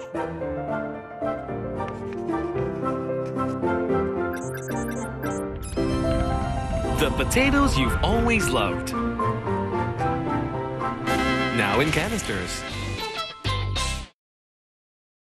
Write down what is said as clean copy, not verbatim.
The potatoes you've always loved. Now in canisters.